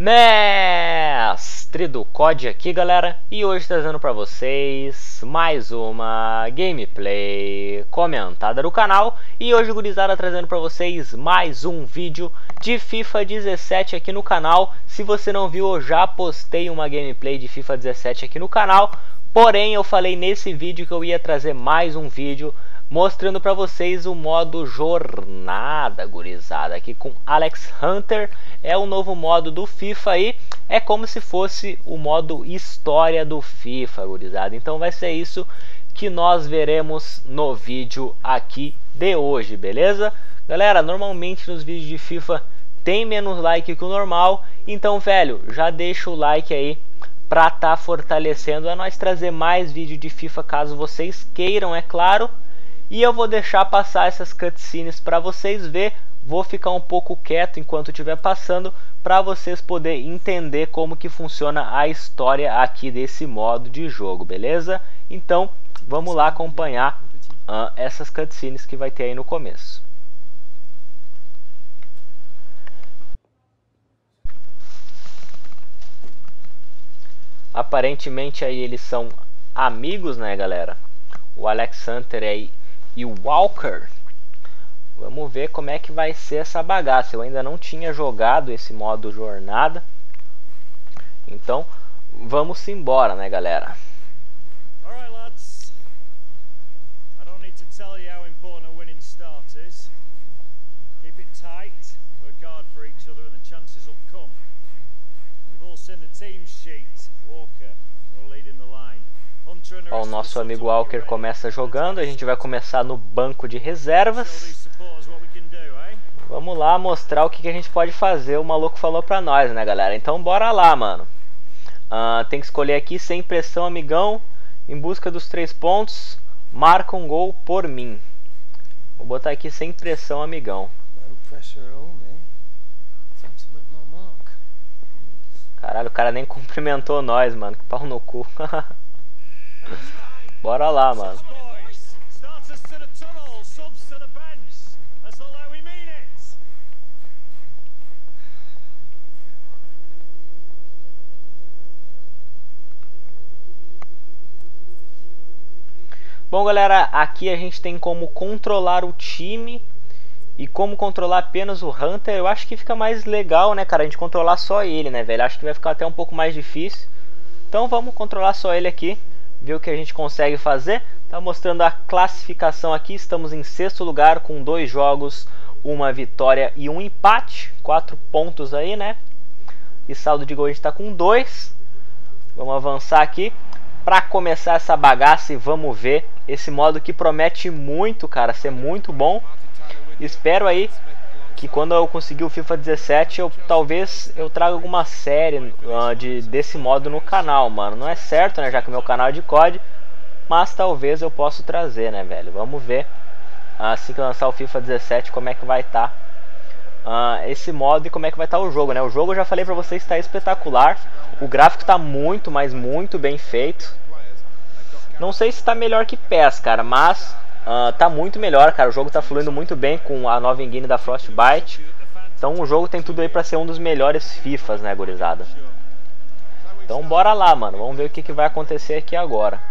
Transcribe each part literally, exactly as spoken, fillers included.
Mestre do C O D aqui, galera, e hoje trazendo para vocês mais uma gameplay comentada do canal. E hoje, gurizada, trazendo para vocês mais um vídeo de FIFA dezessete aqui no canal. Se você não viu, eu já postei uma gameplay de FIFA dezessete aqui no canal, porém eu falei nesse vídeo que eu ia trazer mais um vídeo mostrando para vocês o modo jornada, gurizada, aqui com Alex Hunter. É o novo modo do FIFA aí, é como se fosse o modo história do FIFA, gurizada. Então vai ser isso que nós veremos no vídeo aqui de hoje, beleza? Galera, normalmente nos vídeos de FIFA tem menos like que o normal, então, velho, já deixa o like aí pra tá fortalecendo a nós trazer mais vídeo de FIFA, caso vocês queiram, é claro. E eu vou deixar passar essas cutscenes para vocês ver. Vou ficar um pouco quieto enquanto estiver passando, para vocês poderem entender como que funciona a história aqui desse modo de jogo, beleza? Então, vamos lá acompanhar uh, essas cutscenes que vai ter aí no começo. Aparentemente aí eles são amigos, né, galera? O Alex Hunter aí e o Walker. Vamos ver como é que vai ser essa bagaça. Eu ainda não tinha jogado esse modo jornada, então vamos embora, né, galera? Alright, lads. I don't need to tell you how important a winning start is. Keep it tight, work hard for each other and the chances will come. We've all seen the team sheet. Walker will lead in the line. Ó, o nosso amigo Walker começa jogando, a gente vai começar no banco de reservas. Vamos lá mostrar o que, que a gente pode fazer, o maluco falou pra nós, né, galera? Então bora lá, mano. Uh, tem que escolher aqui, sem pressão, amigão, em busca dos três pontos, marca um gol por mim. Vou botar aqui, sem pressão, amigão. Caralho, o cara nem cumprimentou nós, mano, que pau no cu. Bora lá, mano. Bom, galera, aqui a gente tem como controlar o time e como controlar apenas o Hunter. Eu acho que fica mais legal, né, cara, a gente controlar só ele, né, velho? Acho que vai ficar até um pouco mais difícil. Então vamos controlar só ele aqui, ver o que a gente consegue fazer. Tá mostrando a classificação aqui. Estamos em sexto lugar com dois jogos, uma vitória e um empate. Quatro pontos aí, né? E saldo de gol a gente tá com dois. Vamos avançar aqui para começar essa bagaça e vamos ver esse modo que promete muito, cara, ser muito bom. Espero aí que quando eu conseguir o FIFA dezessete, eu talvez eu traga alguma série uh, de, desse modo no canal, mano. Não é certo, né, já que o meu canal é de C O D, mas talvez eu possa trazer, né, velho. Vamos ver, uh, assim que eu lançar o FIFA dezessete, como é que vai estar tá, uh, esse modo e como é que vai estar tá o jogo, né. O jogo, eu já falei pra vocês, está espetacular. O gráfico tá muito, mas muito bem feito. Não sei se tá melhor que P E S, cara, mas Uh, tá muito melhor, cara. O jogo tá fluindo muito bem com a nova engine da Frostbite. Então o jogo tem tudo aí pra ser um dos melhores FIFAs, né, gurizada? Então bora lá, mano. Vamos ver o que, que vai acontecer aqui agora.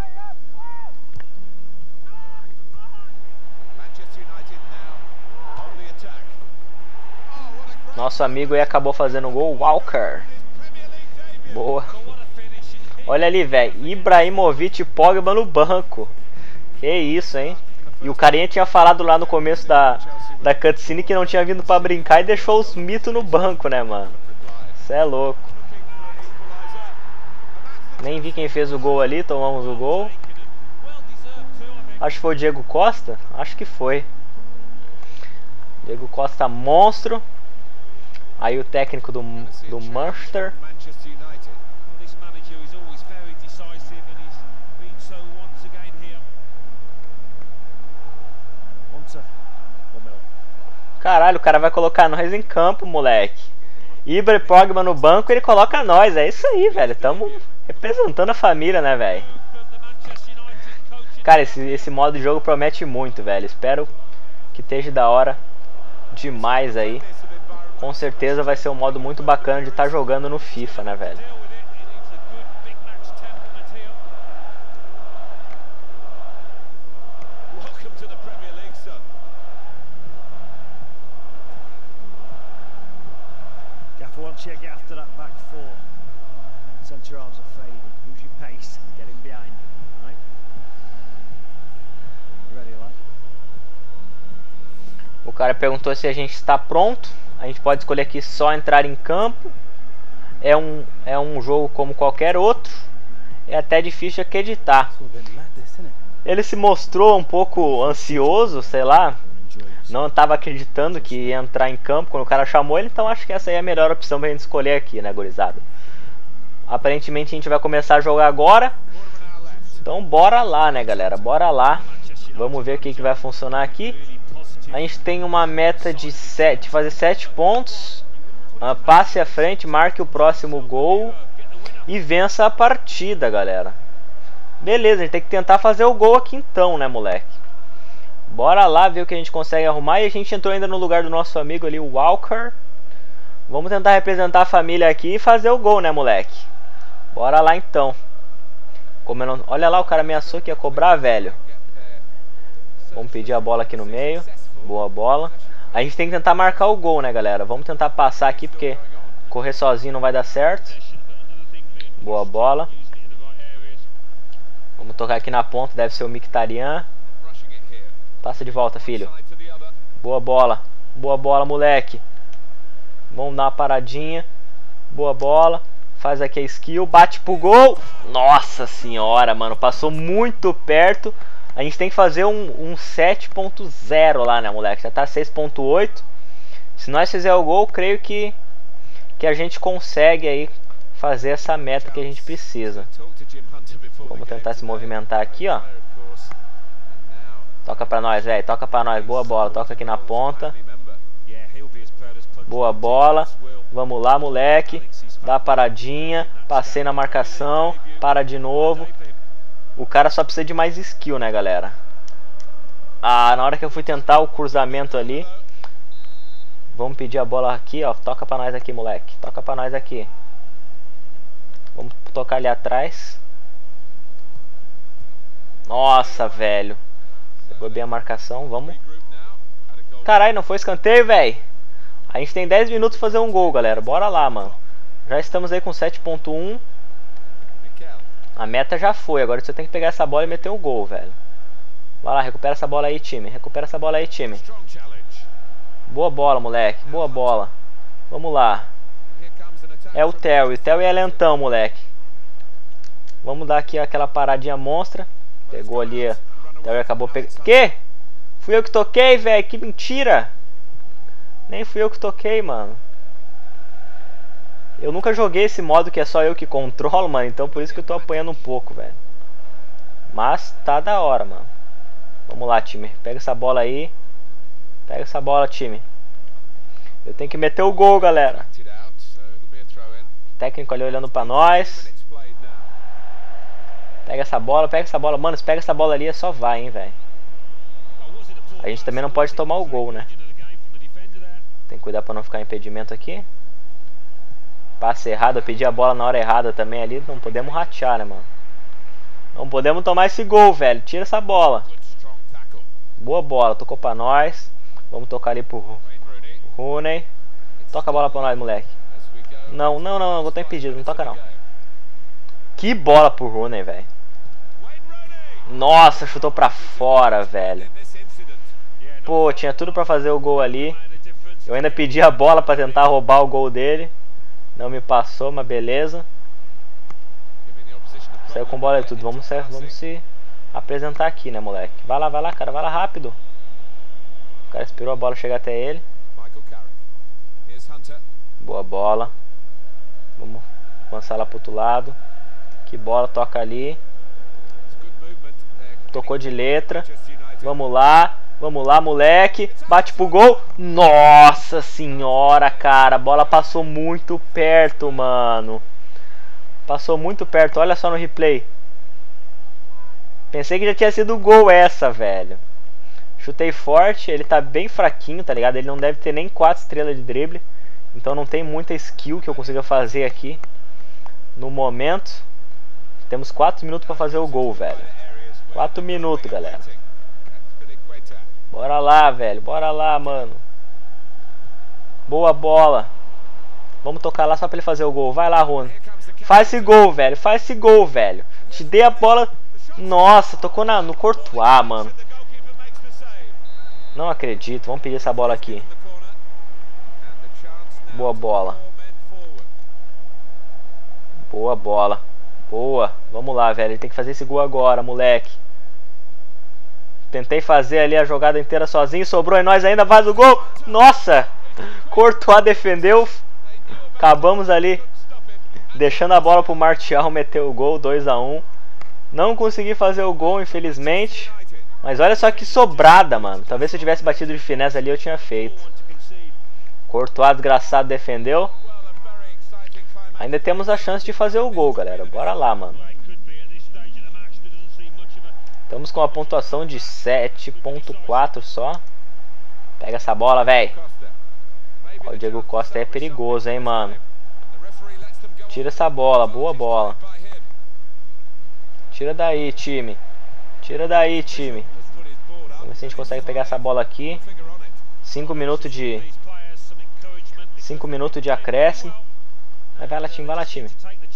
Nosso amigo aí acabou fazendo um gol, Walker. Boa. Olha ali, velho. Ibrahimovic e Pogba no banco. Que isso, hein? E o carinha tinha falado lá no começo da, da cutscene que não tinha vindo pra brincar e deixou os mitos no banco, né, mano? Cê é louco. Nem vi quem fez o gol ali, tomamos o gol. Acho que foi o Diego Costa? Acho que foi. Diego Costa monstro. Aí o técnico do, do Manchester. Caralho, o cara vai colocar nós em campo, moleque. Ibra e Pogba no banco, ele coloca nós. É isso aí, velho. Tamo representando a família, né, velho? Cara, esse, esse modo de jogo promete muito, velho. Espero que esteja da hora demais aí. com certeza vai ser um modo muito bacana de estar jogando no FIFA, né, velho? Once you get after that back four, centre halves are fading. Use your pace, get in behind them, right? You ready, lad? O cara perguntou se a gente está pronto. A gente pode escolher aqui só entrar em campo. É um, é um jogo como qualquer outro. É até difícil acreditar. Ele se mostrou um pouco ansioso, sei lá. Não estava acreditando que ia entrar em campo quando o cara chamou ele, então acho que essa aí é a melhor opção pra gente escolher aqui, né, gurizada? Aparentemente a gente vai começar a jogar agora. Então bora lá, né, galera? Bora lá. Vamos ver o que, que vai funcionar aqui. A gente tem uma meta de, sete, de fazer sete pontos. Uh, passe à frente, marque o próximo gol e vença a partida, galera. Beleza, a gente tem que tentar fazer o gol aqui então, né, moleque? Bora lá ver o que a gente consegue arrumar. E a gente entrou ainda no lugar do nosso amigo ali, o Walker. Vamos tentar representar a família aqui e fazer o gol, né, moleque? Bora lá então. Como eu não... Olha lá, o cara ameaçou que ia cobrar, velho. Vamos pedir a bola aqui no meio. Boa bola. A gente tem que tentar marcar o gol, né, galera? Vamos tentar passar aqui porque correr sozinho não vai dar certo. Boa bola. Vamos tocar aqui na ponta, deve ser o Mkhitaryan. Passa de volta, filho. Boa bola. Boa bola, moleque. Vamos dar uma paradinha. Boa bola. Faz aqui a skill. Bate pro gol. Nossa senhora, mano. Passou muito perto. A gente tem que fazer um, um sete ponto zero lá, né, moleque? Já tá seis ponto oito. Se nós fizer o gol, creio que, que a gente consegue aí fazer essa meta que a gente precisa. Vamos tentar se movimentar aqui, ó. Toca pra nós, velho. Toca pra nós. Boa bola. Toca aqui na ponta. Boa bola. Vamos lá, moleque. Dá a paradinha. Passei na marcação. Para de novo. O cara só precisa de mais skill, né, galera? Ah, na hora que eu fui tentar o cruzamento ali. Vamos pedir a bola aqui, ó. Toca pra nós aqui, moleque. Toca pra nós aqui. Vamos tocar ali atrás. Nossa, velho. Pegou bem a marcação, vamos. Caralho, não foi escanteio, velho. A gente tem dez minutos pra fazer um gol, galera. Bora lá, mano. Já estamos aí com sete ponto um. A meta já foi. Agora você tem que pegar essa bola e meter o gol, velho. Vai lá, recupera essa bola aí, time. Recupera essa bola aí, time. Boa bola, moleque. Boa bola. Vamos lá. É o Terry. O Terry é lentão, moleque. Vamos dar aqui aquela paradinha monstra. Pegou ali. O Terry acabou pegando. Que? Fui eu que toquei, velho. Que mentira. Nem fui eu que toquei, mano. Eu nunca joguei esse modo que é só eu que controlo, mano. Então por isso que eu tô apanhando um pouco, velho. Mas tá da hora, mano. Vamos lá, time. Pega essa bola aí. Pega essa bola, time. Eu tenho que meter o gol, galera. O técnico ali olhando pra nós. Pega essa bola, pega essa bola. Mano, se pega essa bola ali, é só vai, hein, velho. A gente também não pode tomar o gol, né? Tem que cuidar pra não ficar impedimento aqui. Passe errado, eu pedi a bola na hora errada também ali. Não podemos ratear, né, mano? Não podemos tomar esse gol, velho. Tira essa bola. Boa bola, tocou pra nós. Vamos tocar ali pro Rooney. Toca a bola pra nós, moleque. Não, não, não, não, eu tô impedido, não toca não. Que bola pro Rooney, velho. Nossa, chutou pra fora, velho. Pô, tinha tudo pra fazer o gol ali. Eu ainda pedi a bola pra tentar roubar o gol dele. Não me passou, mas beleza. Saiu com bola e tudo. Vamos, vamos se apresentar aqui, né, moleque? Vai lá, vai lá, cara. Vai lá rápido. O cara esperou a bola chegar até ele. Boa bola. Vamos avançar lá pro outro lado. Que bola, toca ali. Tocou de letra. Vamos lá. Vamos lá, moleque. Bate pro gol. Nossa senhora, cara. A bola passou muito perto, mano. Passou muito perto. Olha só no replay. Pensei que já tinha sido gol essa, velho. Chutei forte. Ele tá bem fraquinho, tá ligado? Ele não deve ter nem quatro estrelas de drible. Então não tem muita skill que eu consiga fazer aqui no momento. Temos quatro minutos para fazer o gol, velho. quatro minutos, galera. Bora lá, velho. Bora lá, mano. Boa bola. Vamos tocar lá só pra ele fazer o gol. Vai lá, Rony. Faz esse gol, velho. Faz esse gol, velho. Te dei a bola. Nossa, tocou na, no Courtois, mano. Não acredito. Vamos pedir essa bola aqui. Boa bola. Boa bola. Boa. Vamos lá, velho. Ele tem que fazer esse gol agora, moleque. Tentei fazer ali a jogada inteira sozinho. Sobrou em nós ainda. Faz o gol. Nossa. Courtois defendeu. Acabamos ali deixando a bola pro Martial meter o gol. dois a um. Não consegui fazer o gol, infelizmente. Mas olha só que sobrada, mano. Talvez se eu tivesse batido de finesse ali eu tinha feito. Courtois desgraçado defendeu. Ainda temos a chance de fazer o gol, galera. Bora lá, mano. Estamos com uma pontuação de sete ponto quatro só. Pega essa bola, velho. O Diego Costa é perigoso, hein, mano. Tira essa bola. Boa bola. Tira daí, time. Tira daí, time. Vamos ver se a gente consegue pegar essa bola aqui. cinco minutos de... cinco minutos de acréscimo. Vai lá, time. Vai lá, time.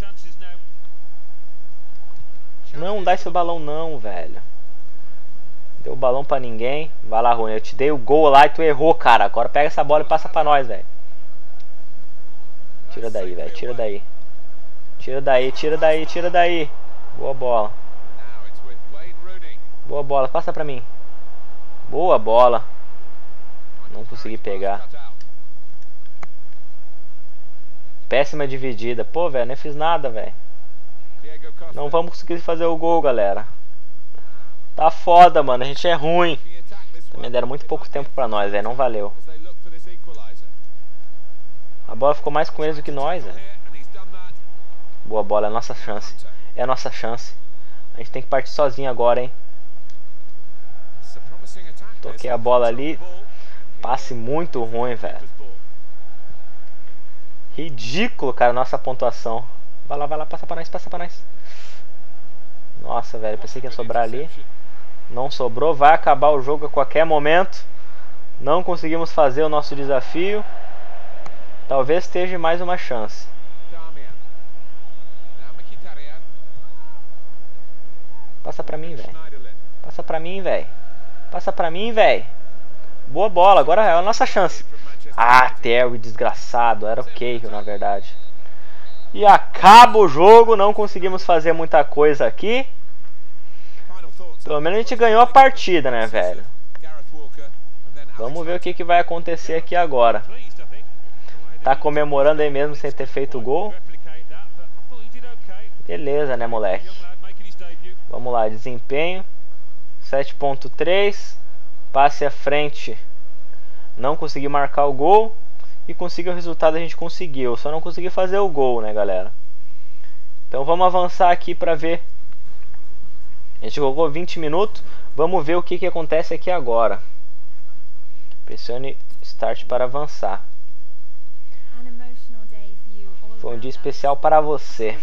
Não dá esse balão não, velho. Deu o balão pra ninguém. Vai lá, Rony. Eu te dei o gol lá e tu errou, cara. Agora pega essa bola e passa pra nós, velho. Tira daí, velho. Tira daí. Tira daí, tira daí, tira daí. Boa bola. Boa bola. Passa pra mim. Boa bola. Não consegui pegar. Péssima dividida. Pô, velho, nem fiz nada, velho. Não vamos conseguir fazer o gol, galera. Tá foda, mano. A gente é ruim. Também deram muito pouco tempo pra nós, velho. Não valeu. A bola ficou mais com eles do que nós, velho. Boa bola. É a nossa chance. É a nossa chance. A gente tem que partir sozinho agora, hein. Toquei a bola ali. Passe muito ruim, velho. Ridículo, cara, nossa pontuação. Vai lá, vai lá, passa pra nós, passa pra nós. Nossa, velho, pensei que ia sobrar ali. Não sobrou, vai acabar o jogo a qualquer momento. Não conseguimos fazer o nosso desafio. Talvez esteja mais uma chance. Passa pra mim, velho. Passa pra mim, velho. Passa pra mim, velho. Boa bola, agora é a nossa chance. Ah, Terry, desgraçado. Era o Cahill, na verdade. E acaba o jogo. Não conseguimos fazer muita coisa aqui. Pelo menos a gente ganhou a partida, né, velho? Vamos ver o que, que vai acontecer aqui agora. Tá comemorando aí mesmo sem ter feito o gol. Beleza, né, moleque? Vamos lá, desempenho sete ponto três. Passe à frente. Não consegui marcar o gol. E conseguir o resultado a gente conseguiu. Só não consegui fazer o gol, né, galera? Então vamos avançar aqui pra ver. A gente jogou vinte minutos. Vamos ver o que, que acontece aqui agora. Pressione Start para avançar. Foi um dia especial para você.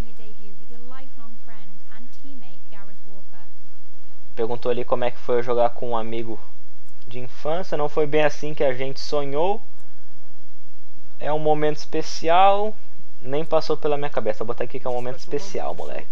Perguntou ali como é que foi jogar com um amigo de infância. Não foi bem assim que a gente sonhou. É um momento especial. Nem passou pela minha cabeça. Vou botar aqui que é um momento especial, moleque.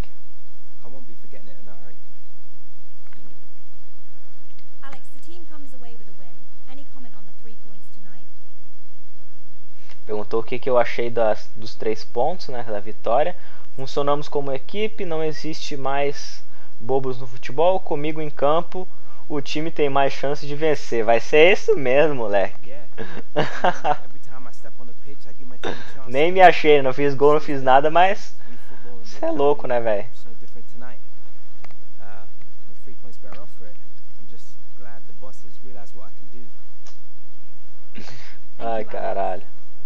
Perguntou o que, que eu achei das, dos três pontos, né, da vitória. Funcionamos como equipe. Não existe mais bobos no futebol. Comigo em campo, o time tem mais chance de vencer. Vai ser isso mesmo, moleque. Nem me achei, não fiz gol, não fiz nada, mas você é louco, né, velho? Ai, caralho.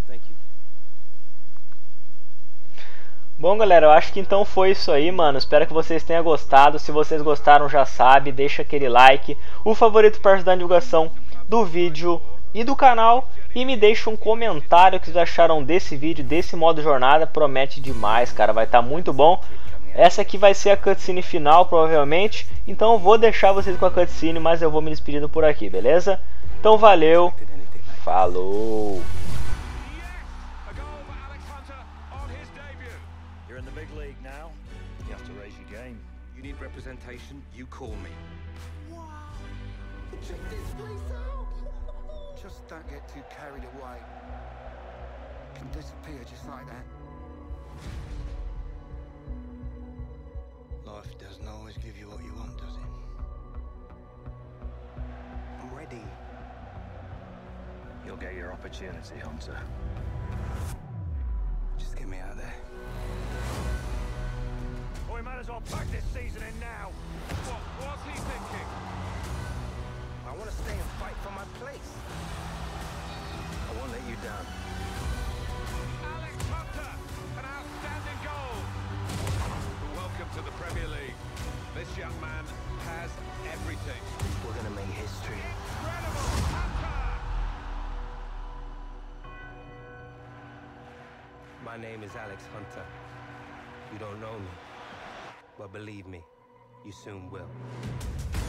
Bom, galera, eu acho que então foi isso aí, mano. Espero que vocês tenham gostado. Se vocês gostaram, já sabe, deixa aquele like, o favorito para ajudar na divulgação do vídeo e do canal. E me deixa um comentário o que vocês acharam desse vídeo, desse modo jornada. Promete demais, cara, vai estar muito bom. Essa aqui vai ser a cutscene final, provavelmente. Então eu vou deixar vocês com a cutscene, mas eu vou me despedindo por aqui, beleza? Então valeu, falou! You're in the big league now. You have to raise your game. You need representation, you call me. Wow! Check this place out! Just don't get too carried away. Can disappear just like that. Life doesn't always give you what you want, does it? I'm ready. You'll get your opportunity, Hunter. Just get me out of there. Well, we might as well pack this season in now. What was he thinking? I want to stay and fight for my place. I won't let you down. Alex Hunter, an outstanding goal. Welcome to the Premier League. This young man has everything. We're gonna make history. Incredible Hunter! My name is Alex Hunter. You don't know me, but believe me, you soon will.